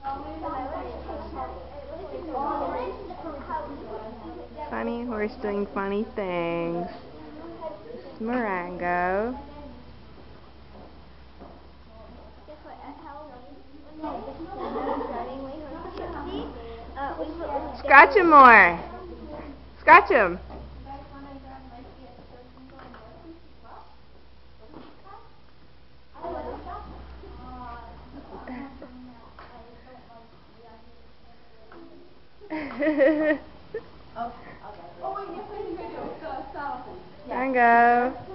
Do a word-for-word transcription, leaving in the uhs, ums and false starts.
Funny horse doing funny things. It's Marengo. Scratch him more. Scratch him. Marengo.